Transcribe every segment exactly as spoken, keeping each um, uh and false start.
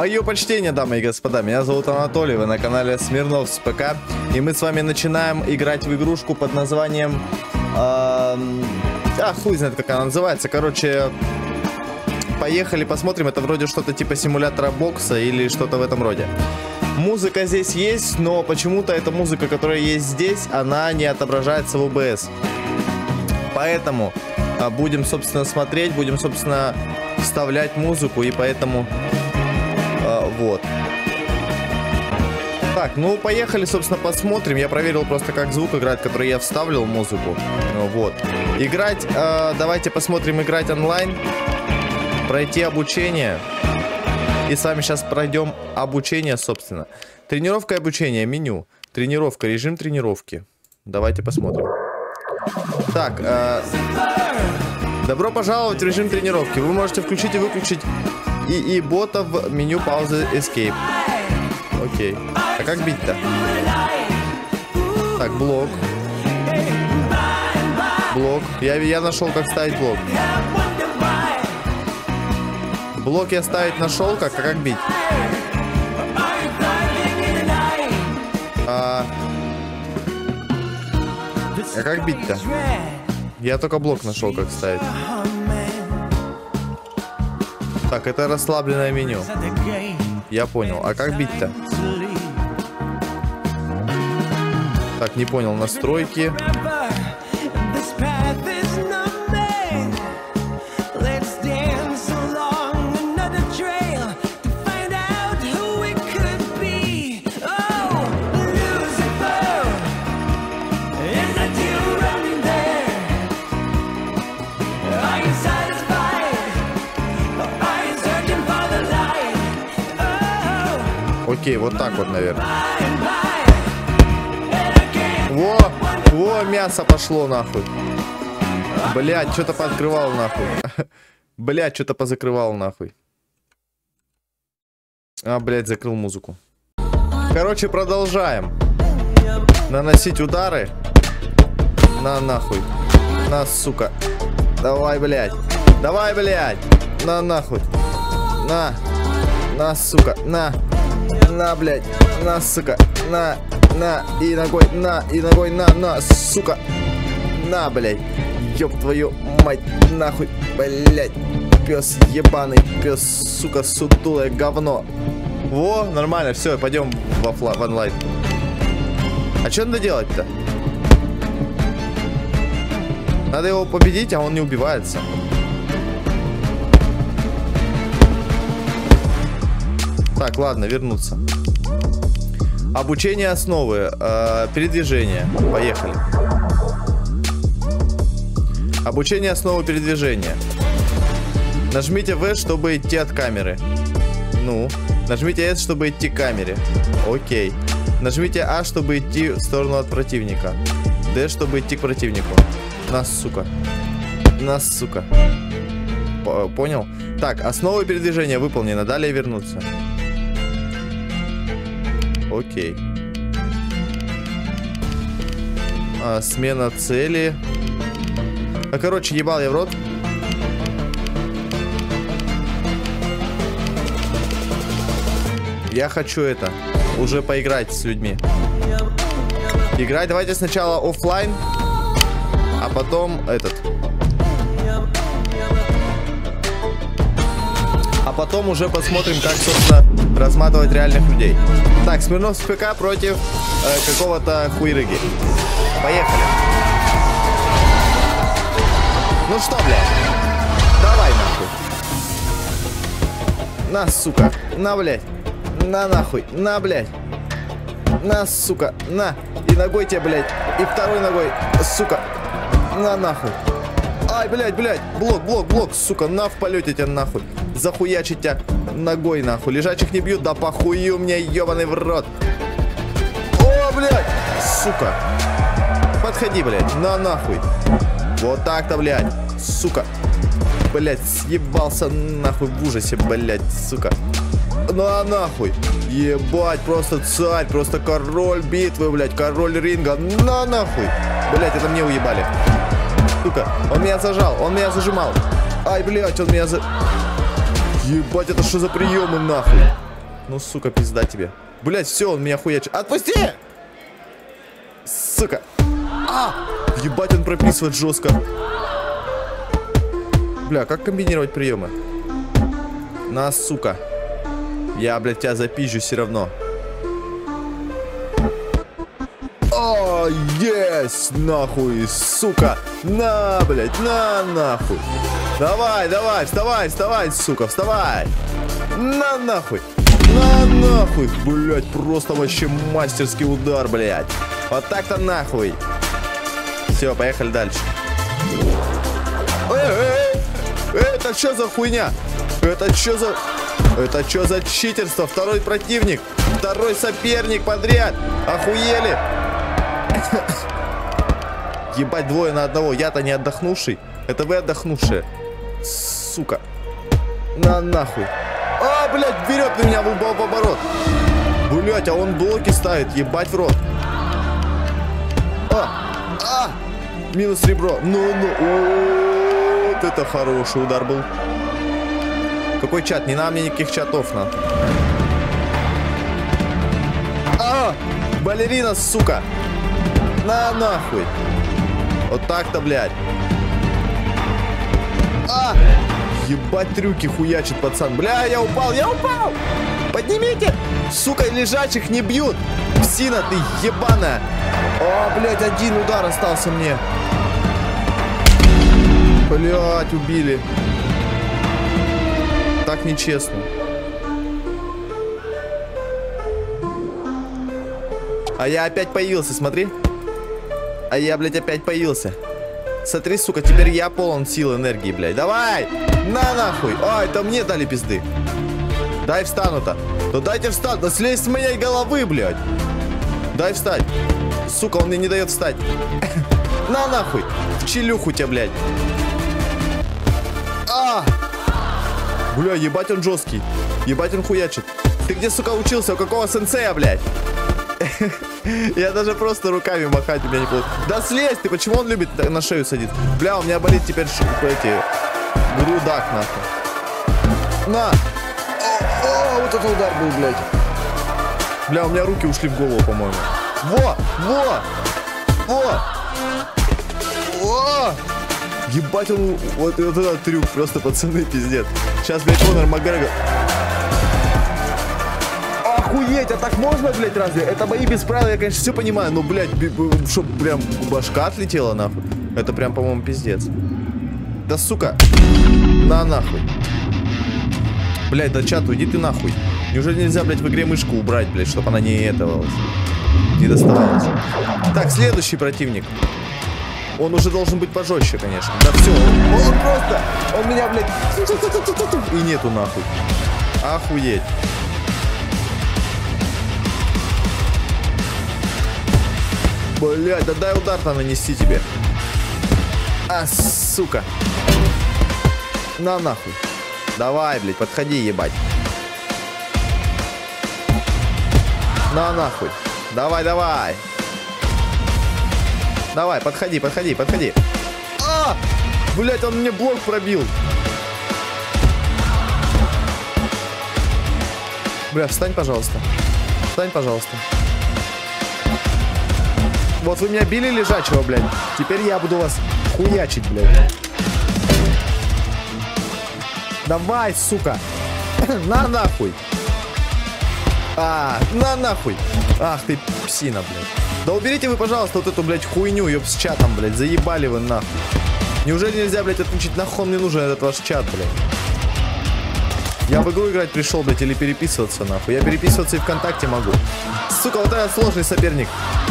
Мое почтение, дамы и господа, меня зовут Анатолий, вы на канале Смирнов с ПК. И мы с вами начинаем играть в игрушку под названием... Э, а, хуй знает, как она называется. Короче, поехали посмотрим. Это вроде что-то типа симулятора бокса или что-то в этом роде. Музыка здесь есть, но почему-то эта музыка, которая есть здесь, она не отображается в о бэ эс. Поэтому э, будем, собственно, смотреть, будем, собственно, вставлять музыку, и поэтому... Вот. Так, ну поехали, собственно, посмотрим. Я проверил просто, как звук играет, который я вставил музыку. Вот. Играть, э, давайте посмотрим, играть онлайн. Пройти обучение. И с вами сейчас пройдем обучение, собственно. Тренировка и обучение, меню. Тренировка, режим тренировки. Давайте посмотрим. Так, э, добро пожаловать в режим тренировки. Вы можете включить и выключить И, и бота в меню паузы Escape. Окей. А как бить-то? Так, блок. Блок. Я, я нашел, как ставить блок. Блок я ставить нашел, как, а как бить? А, а как бить-то? Я только блок нашел, как ставить. Так, это расслабленное меню. Я понял. А как бить-то? Так, не понял. Настройки. Окей, вот так вот, наверное. Во! Во, мясо пошло, нахуй. Блядь, что-то пооткрывал, нахуй. Блядь, что-то позакрывал, нахуй. А, блядь, закрыл музыку. Короче, продолжаем. Наносить удары. На, нахуй. На, сука. Давай, блядь. Давай, блядь. На, нахуй. На. На, сука. На. На, блядь, на, сука, на, на, и ногой, на, и ногой, на, на, сука, на, блядь, ёб твою мать, нахуй, блядь, пес ебаный, пес, сука, сутулое говно. Во, нормально, все, пойдем в, офла, в онлайн. А что надо делать-то? Надо его победить, а он не убивается. Так, ладно, вернуться. Обучение основы. Э, передвижение. Поехали. Обучение основы передвижения. Нажмите вэ, чтобы идти от камеры. Ну. Нажмите эс, чтобы идти к камере. Окей. Нажмите а, чтобы идти в сторону от противника. дэ, чтобы идти к противнику. Нас, сука. Нас, сука. Понял? Так, основы передвижения выполнено. Далее вернуться. Окей. А, смена цели. А, короче, ебал я в рот. Я хочу это. Уже поиграть с людьми. Играть давайте сначала оффлайн, а потом этот. А потом уже посмотрим, как, собственно, разматывать реальных людей. Так, Смирнов с ПК против э, какого-то хуйрыги. Поехали. Ну что, блядь? Давай, нахуй. На, сука. На, блядь. На, нахуй. На, блядь. На, сука. На. И ногой тебе, блядь. И второй ногой. Сука. На, нахуй. Ай, блядь, блядь. Блок, блок, блок, сука. На, в полете тебя, нахуй. Захуячить тебя ногой, нахуй. Лежачих не бьют, да похую мне, ебаный в рот. О, блядь. Сука. Подходи, блядь. На, нахуй. Вот так-то, блядь. Сука. Блядь, съебался нахуй в ужасе, блядь, сука. На, нахуй. Ебать, просто царь, просто король битвы, блядь, король ринга. На, нахуй. Блядь, это мне уебали. Сука, он меня зажал, он меня зажимал. Ай, блядь, он меня за... Ебать, это что за приемы, нахуй? Ну, сука, пизда тебе. Блять, все, он меня хуячит. Отпусти! Сука. А! Ебать, он прописывает жестко. Бля, как комбинировать приемы? На, сука. Я, блядь, тебя запизжу все равно. О, есть, нахуй, сука. На, блядь, на, нахуй. Давай, давай, вставай, вставай, сука, вставай. На, нахуй. На, нахуй. Блядь, просто вообще мастерский удар, блядь. Вот так-то нахуй. Все, поехали дальше. Эй, эй, эй, это что за хуйня? Это что за... Это что за читерство? Второй противник. Второй соперник подряд. Охуели. Ебать, двое на одного. Я-то не отдохнувший. Это вы отдохнувшие. Сука. На нахуй. А, блядь, берет на меня в, в, в оборот. Блядь, а он блоки ставит. Ебать в рот. А, а. Минус ребро. Ну-ну. Вот это хороший удар был. Какой чат? Не надо мне никаких чатов, на. А! Балерина, сука! На нахуй! Вот так-то, блядь! А! Ебать, трюки хуячит, пацан! Бля, я упал, я упал! Поднимите! Сука, лежачих не бьют! Псина ты ебаная! О, блядь, один удар остался мне! Блядь, убили! Так нечестно. А я опять появился, смотри. А я, блядь, опять появился. Смотри, сука, теперь я полон сил, энергии, блядь. Давай! На нахуй! А, это мне дали пизды. Дай встану-то. Да дайте встать, да слезь с моей головы, блядь. Дай встать. Сука, он мне не дает встать. На нахуй! В челюху тебя, блядь. А! Бля, ебать он жесткий. Ебать он хуячит. Ты где, сука, учился? У какого сенсея, блядь? Я даже просто руками махать у меня не получится. Да слезь ты, почему он любит на шею садиться? Бля, у меня болит теперь эти... грудак, нахуй. На! О, о, вот это удар был, блядь. Бля, у меня руки ушли в голову, по-моему. Во! Во! Во! Во! Ебать он, вот, вот этот трюк, просто, пацаны, пиздец. Сейчас, блядь, Конор Макгрегор. Охуеть, а так можно, блядь, разве? Это мои без правил, я, конечно, все понимаю, но, блядь, чтоб прям башка отлетела, нахуй. Это прям, по-моему, пиздец. Да, сука. На, нахуй. Блядь, да чат, уйди ты нахуй. Неужели нельзя, блядь, в игре мышку убрать, блядь, чтобы она не этого, не доставалась? Так, следующий противник. Он уже должен быть пожестче, конечно. Да все, он, он просто, он меня, блядь, и нету нахуй. Охуеть. Блядь, да дай удар-то нанести тебе. А, сука. На нахуй. Давай, блядь, подходи, ебать. На нахуй. Давай, давай. Давай, подходи, подходи, подходи. А! Блять, он мне блок пробил. Бля, встань, пожалуйста. Встань, пожалуйста. Вот вы меня били лежачего, блядь. Теперь я буду вас хуячить, блядь. Давай, сука. На нахуй. А, на нахуй. Ах ты псина, блядь. Да уберите вы, пожалуйста, вот эту, блядь, хуйню, ёб, с чатом, блядь. Заебали вы, нахуй. Неужели нельзя, блядь, отключить? Нахуй мне нужен этот ваш чат, блядь. Я в игру играть пришел, блядь, или переписываться, нахуй. Я переписываться и ВКонтакте могу. Сука, вот этот сложный соперник.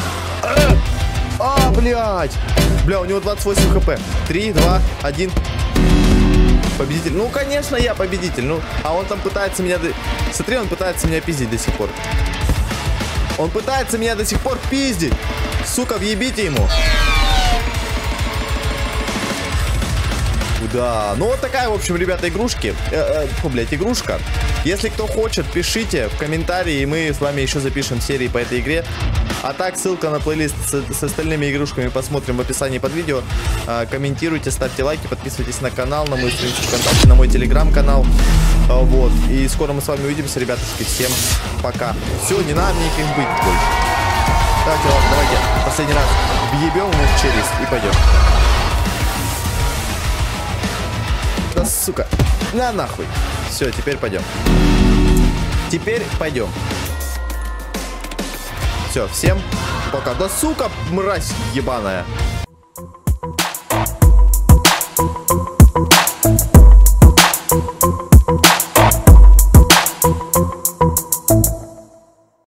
А, блядь. Бля, у него двадцать восемь хп. три, два, один. Победитель. Ну, конечно, я победитель. Ну, а он там пытается меня... Смотри, он пытается меня пиздить до сих пор. Он пытается меня до сих пор пиздить. Сука, въебите ему. Да, ну вот такая, в общем, ребята, игрушки. Э, э, фу, блядь, игрушка. Если кто хочет, пишите в комментарии, и мы с вами еще запишем серии по этой игре. А так, ссылка на плейлист с, с остальными игрушками посмотрим в описании под видео. Э, комментируйте, ставьте лайки, подписывайтесь на канал, на мой страничку ВКонтакте, на мой телеграм-канал. Э, вот, и скоро мы с вами увидимся, ребятушки. Всем пока. Все, не надо никаких быть больше. Давайте, ладно, давайте последний раз въебем ему в челюсть и пойдем. Да сука, на нахуй. Все, теперь пойдем. Теперь пойдем. Все, всем пока. Да сука, мразь ебаная.